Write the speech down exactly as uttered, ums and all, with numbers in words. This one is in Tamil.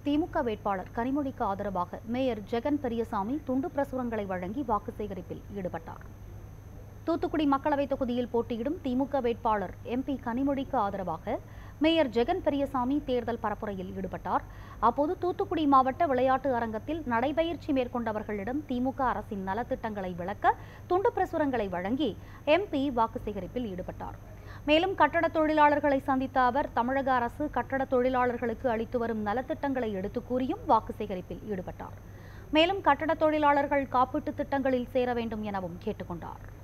திமுக வேட்பாளர் கனிமொழிக்கு ஆதரவாக மேயர் ஜெகன் பெரியசாமி துண்டு பிரசுரங்களை வழங்கி வாக்கு சேகரிப்பில் ஈடுபட்டார். தூத்துக்குடி மக்களவைத் தொகுதியில் போட்டியிடும் திமுக வேட்பாளர் எம்பி கனிமொழிக்கு ஆதரவாக மேயர் ஜெகன் பெரியசாமி தேர்தல் பரப்புரையில் ஈடுபட்டார். அப்போது தூத்துக்குடி மாவட்ட விளையாட்டு அரங்கத்தில் நடைபயிற்சி மேற்கொண்டவர்களிடம் திமுக அரசின் நலத்திட்டங்களை விளக்க துண்டு பிரசுரங்களை வழங்கி எம்பி வாக்கு சேகரிப்பில் ஈடுபட்டார். மேலும் கட்டட தொழிலாளர்களை சந்தித்த அவர் தமிழக அரசு கட்டட தொழிலாளர்களுக்கு அளித்து வரும் நலத்திட்டங்களை எடுத்துக் கூறியும் வாக்கு சேகரிப்பில் ஈடுபட்டார். மேலும் கட்டட தொழிலாளர்கள் காப்பீட்டு திட்டங்களில் சேர வேண்டும் எனவும் கேட்டுக்கொண்டார்.